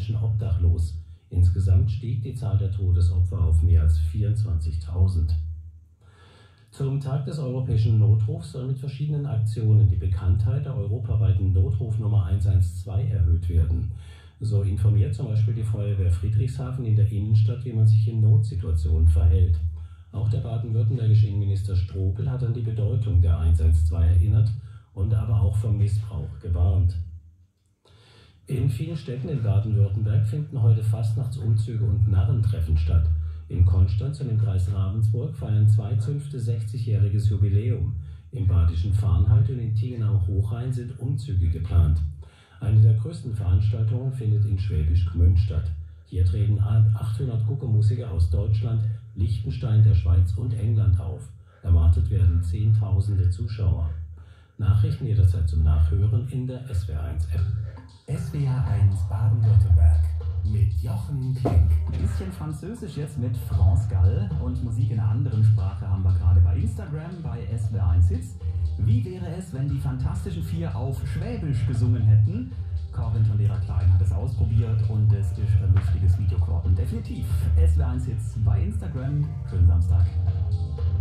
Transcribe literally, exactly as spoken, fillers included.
Menschen obdachlos. Insgesamt stieg die Zahl der Todesopfer auf mehr als vierundzwanzigtausend. Zum Tag des europäischen Notrufs soll mit verschiedenen Aktionen die Bekanntheit der europaweiten Notrufnummer eins eins zwei erhöht werden. So informiert zum Beispiel die Feuerwehr Friedrichshafen in der Innenstadt, wie man sich in Notsituationen verhält. Auch der baden-württembergische Innenminister Strobel hat an die Bedeutung der eins eins zwei erinnert und aber auch vom Missbrauch gewarnt. In vielen Städten in Baden-Württemberg finden heute Fastnachtsumzüge und Narrentreffen statt. In Konstanz und im Kreis Ravensburg feiern zwei Zünfte sechzigjähriges Jubiläum. Im badischen Farnhalt und in Tingen am Hochrhein sind Umzüge geplant. Eine der größten Veranstaltungen findet in Schwäbisch Gmünd statt. Hier treten achthundert Guckermusiker aus Deutschland, Liechtenstein, der Schweiz und England auf. Erwartet werden Zehntausende Zuschauer. Nachrichten jederzeit zum Nachhören in der S W R eins App. S W R eins Baden-Württemberg mit Jochen Klink. Ein bisschen Französisch jetzt mit France Gall und Musik in einer anderen Sprache haben wir gerade bei Instagram, bei S W R eins Hits. Wie wäre es, wenn die Fantastischen Vier auf Schwäbisch gesungen hätten? Corinth und Lehrer Klein hat es ausprobiert und es ist ein lustiges Video geworden. Definitiv S W R eins Hits bei Instagram. Schönen Samstag.